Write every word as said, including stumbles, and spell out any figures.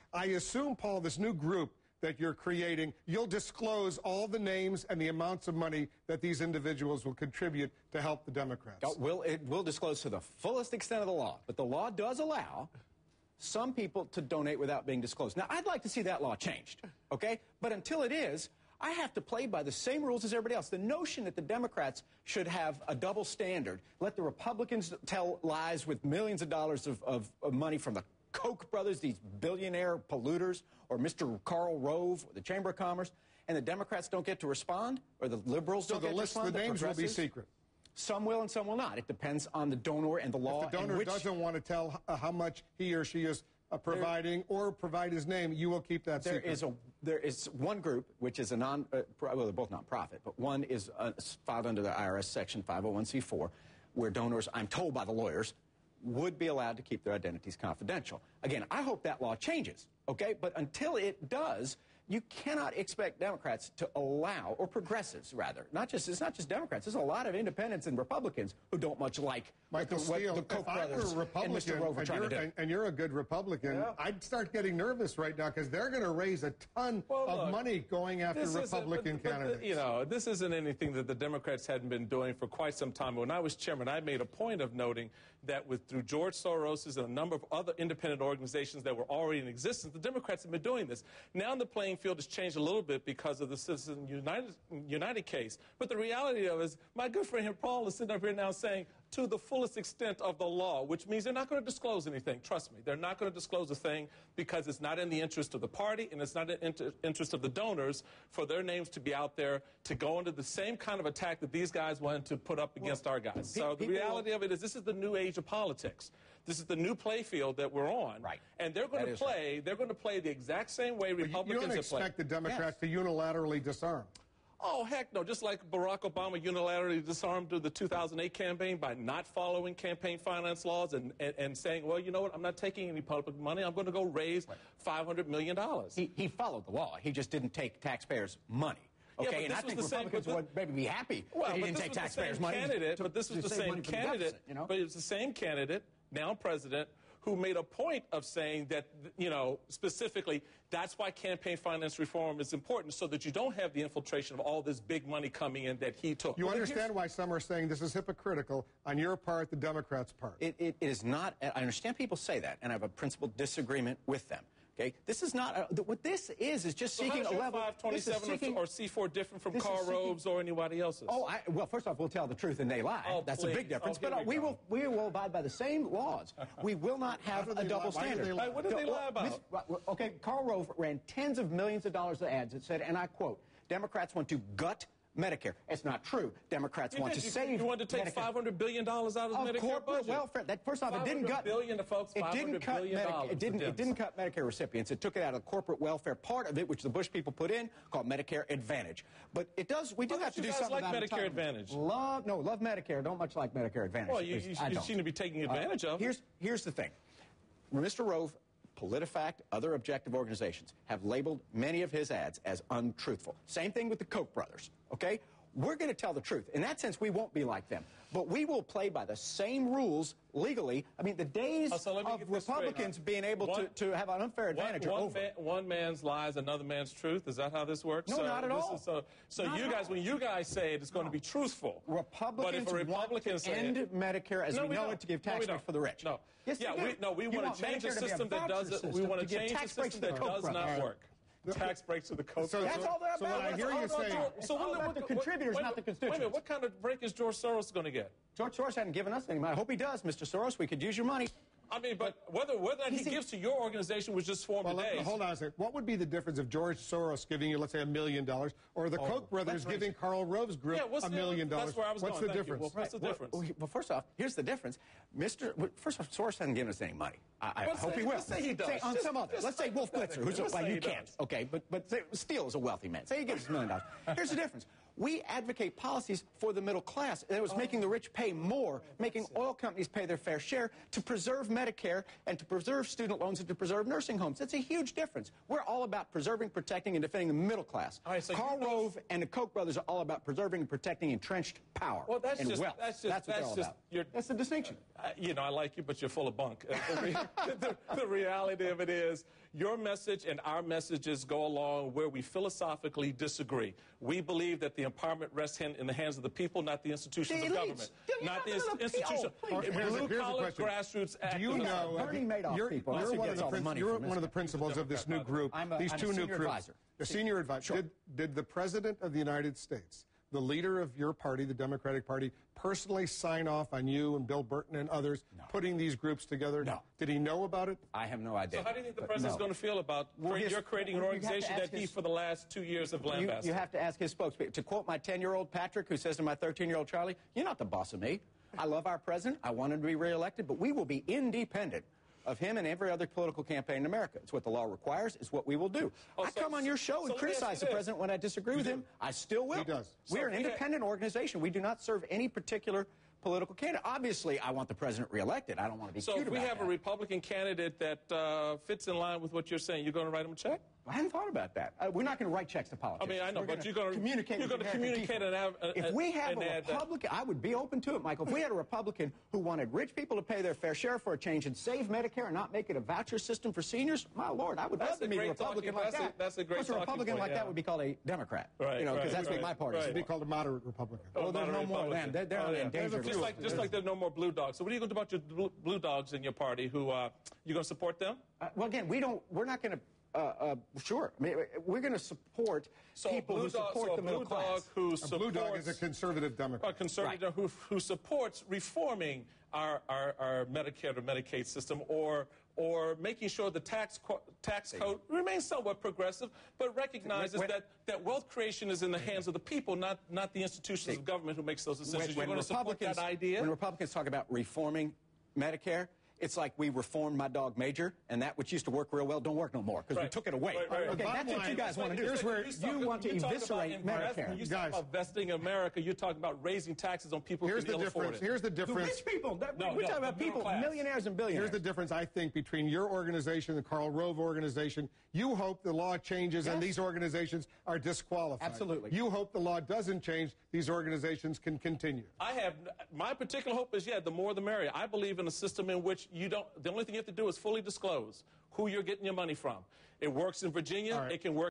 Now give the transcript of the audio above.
I assume, Paul, this new group that you're creating, you'll disclose all the names and the amounts of money that these individuals will contribute to help the Democrats. It will, it will disclose to the fullest extent of the law. But the law does allow some people to donate without being disclosed. Now, I'd like to see that law changed, okay? But until it is, I have to play by the same rules as everybody else. The notion that the Democrats should have a double standard, let the Republicans tell lies with millions of dollars of, of, of money from the Koch brothers, these billionaire polluters, or Mister Karl Rove, or the Chamber of Commerce, and the Democrats don't get to respond, or the liberals so don't the get list, to respond. The names will be secret. Some will and some will not. It depends on the donor and the law. If the donor and which, doesn't want to tell uh, how much he or she is uh, providing there, or provide his name, you will keep that there secret. Is a, there is one group, which is a non, uh, well, they're both non-profit, but one is uh, filed under the I R S Section five oh one c four, where donors, I'm told by the lawyers, would be allowed to keep their identities confidential. Again, I hope that law changes, okay? But until it does, you cannot expect Democrats to allow, or progressives rather, not just, it's not just Democrats, there's a lot of independents and Republicans who don't much like Michael what the, Steele, what the Koch if I were brothers a Republican, and Mister Rove are and trying to do. And, and you're a good Republican, Yeah. I'd start getting nervous right now because they're going to raise a ton well, of look, money going after Republican but, but, candidates. But, you know, this isn't anything that the Democrats hadn't been doing for quite some time. When I was chairman, I made a point of noting that with through George Soros's and a number of other independent organizations that were already in existence, the Democrats have been doing this. Now the playing field has changed a little bit because of the Citizens United, United case. But the reality of it is, my good friend here, Paul, is sitting up here now saying, to the fullest extent of the law, which means they're not going to disclose anything. Trust me, they're not going to disclose a thing because it's not in the interest of the party and it's not in the interest of the donors for their names to be out there to go into the same kind of attack that these guys wanted to put up against well, our guys. So the reality of it is this is the new age of politics. This is the new play field that we're on. Right. And they're going that to play, right. they're going to play the exact same way but Republicans you don't have played. expect the Democrats yes. to unilaterally disarm. Oh, heck no. Just like Barack Obama unilaterally disarmed the two thousand eight campaign by not following campaign finance laws and, and, and saying, well, you know what, I'm not taking any public money. I'm going to go raise right. five hundred million dollars. He, he followed the law. He just didn't take taxpayers' money. Okay, yeah, and I think Republicans same, would maybe be happy well, that he didn't take taxpayers' money. Candidate, to, but this was the same candidate. You know? But it was the same candidate, now president, who made a point of saying that, you know, specifically, that's why campaign finance reform is important, so that you don't have the infiltration of all this big money coming in that he took. You well, understand why some are saying this is hypocritical on your part, the Democrats' part? It, it, it is not. I understand people say that, and I have a principled disagreement with them. Okay, this is not a, what this is is just so seeking how is a level. five twenty-seven or C four different from Karl Rove's or anybody else's? Oh, I, well, first off, we'll tell the truth and they lie. Oh, That's please. a big difference. Oh, but uh, we we will we will abide by the same laws. We will not have a double lie? standard. Why do they lie? What did they lie about? Okay, Karl Rove ran tens of millions of dollars of ads that said, and I quote, Democrats want to gut Medicare. It's not true. Democrats you want did. to you, save You wanted to take Medicare. five hundred billion dollars out of, of the Medicare corporate budget. welfare. That, first off, it didn't gut billion to folks. It didn't cut Medicare. It didn't. It didn't cut Medicare recipients. It took it out of the corporate welfare part of it, which the Bush people put in, called Medicare Advantage. But it does. We do well, have to you do guys something like about Medicare Advantage. Love no, love Medicare. Don't much like Medicare Advantage. Well, you, you, you seem to be taking advantage uh, of. Here's here's the thing, Mister Rove. PolitiFact, other objective organizations have labeled many of his ads as untruthful. Same thing with the Koch brothers, okay? We're going to tell the truth. In that sense, we won't be like them. But we will play by the same rules legally. I mean, the days oh, so of Republicans straight. being able one, to, to have an unfair advantage one, are one over. Man, one man's lies, another man's truth. Is that how this works? No, so not at all. Is, so so not you guys, when you guys say it, it's going no. to be truthful. Republicans but if a Republican want to end it, Medicare as no, we, we know don't. it to give no, tax breaks for the rich. No. Yes, yeah, we, we, no, we you want want to change a Medicare system that does it. We want to change a system that does not work. Tax breaks to the Koch. So, that's so, all they're so about. what I hear you saying. It's so all about the contributors, wait, not the constituents. Wait a minute, what kind of break is George Soros going to get? George Soros hasn't given us any money. I hope he does, Mister Soros. We could use your money. I mean, but whether whether he gives to your organization, which just formed well, today. Let, hold on a second. What would be the difference of George Soros giving you, let's say, a million dollars, or the oh, Koch brothers giving Karl Rove's group yeah, a million dollars? That's where I was what's going. the Thank difference? Well, what's the difference? Well, well, first off, here's the difference. Mister First off, Soros hasn't given us any money. I, I hope say, he will. Let's say he does. Say on just, some other. Let's say Wolf Blitzer, who's a, well, you can't. Does. Okay, but but say, Steele is a wealthy man. Say he gives us a million dollars. Here's the difference. We advocate policies for the middle class. It was oh. making the rich pay more, making oil companies pay their fair share to preserve Medicare and to preserve student loans and to preserve nursing homes. That's a huge difference. We're all about preserving, protecting, and defending the middle class. All right, so Karl you know, Rove and the Koch brothers are all about preserving and protecting entrenched power well, that's and just, wealth. That's, just, that's what that's they're all just, about. You're, that's the distinction. Uh, you know, I like you, but you're full of bunk. Uh, the, re the, the reality of it is, your message and our messages go along where we philosophically disagree. We believe that the empowerment rests in the hands of the people, not the institutions The of elites. government. You're Not the not gonna institution. appeal. Okay, here's a- here's the Blue-collar question. grassroots activists. Do you know, uh, Bernie Madoff you're, people. you're That's who one of gets the, all the prin- money you're from one of the this. principals of this new group, I'm a- these I'm two a new senior groups. advisor. The senior advisor. Sure. Did, did the President of the United States, the leader of your party, the Democratic Party, personally sign off on you and Bill Burton and others No. putting these groups together? No. Did he know about it? I have no idea. So how do you think the But president's no. going to feel about Well, his- you're creating an well, you have to organization ask that he, his- for the last two years, have You, lambasted? you have to ask his spokesperson. To quote my ten-year-old Patrick, who says to my thirteen-year-old Charlie, you're not the boss of me. I love our president. I want him to be reelected, but we will be independent of him and every other political campaign in America. It's what the law requires. It's what we will do. Oh, I so- come on your show so and let me ask criticize you the this. president when I disagree with do. him. I still will. He does. We're So an if he had- independent organization. We do not serve any particular political candidate. Obviously, I want the president reelected. I don't want to be So cute if we about have that. a Republican candidate that uh, fits in line with what you're saying, you're going to write him a check? I hadn't thought about that. Uh, we're not going to write checks to I politicians. mean, I know, We're but gonna you're going to communicate. You're with going to the American communicate people. and have. If we have and a add that- Republican, I would be open to it, Michael. If we had a Republican who wanted rich people to pay their fair share for a change and save Medicare and not make it a voucher system for seniors, my Lord, I would That's love to a meet a great Republican talking- like that's a- that. that's a great Of course, a talking Republican point, like yeah. that would be called a Democrat. Right, You know, because right, that's what right, my party right. It'd be is. called a moderate Republican. Well, there's moderate no more of them. Republican. They're, they're Oh, on yeah. the endangered Just list. like, just like there are no more blue dogs. So what are you going to do about your blue, blue dogs in your party? Who uh, you going to support them? Uh, well, again, we don't. We're not going to. Uh, uh, sure, I mean, we're going to support So people blue who dog, support so the a middle blue dog class. who A supports blue dog is a conservative a Democrat. conservative who, who supports reforming our, our, our Medicare to Medicaid system, or or making sure the tax co- tax code remains somewhat progressive, but recognizes When- that, that wealth creation is in the hands of the people, not not the institutions of government who makes those decisions. When, You're when going to support Republicans, that idea? when Republicans talk about reforming Medicare, it's like we reformed my dog Major, and that which used to work real well don't work no more because we Right. took it away. Right, right, right. Okay, Bottom that's what line, you guys want to do. here's where You you talk- want to you talk about eviscerate invest- Medicare. You Guys. talk about vesting America. You're talking about raising taxes on people Here's who the can ill afford difference. it. Here's the The difference. rich people. That, No, we're no, talking about the middle people, class. millionaires and billionaires. Here's the difference, I think, between your organization and the Karl Rove organization. You hope the law changes and Yes. these organizations are disqualified. Absolutely. You hope the law doesn't change, these organizations can continue. I have my particular hope is yeah, the more the merrier. I believe in a system in which you don't. The only thing you have to do is fully disclose who you're getting your money from. It works in Virginia. All right. It can work.